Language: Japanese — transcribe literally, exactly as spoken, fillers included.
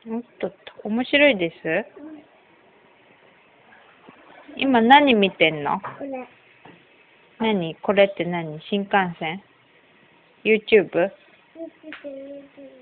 おっとっと、面白いです。今何見てんの？ これ。 何これって何？新幹線？ YouTube？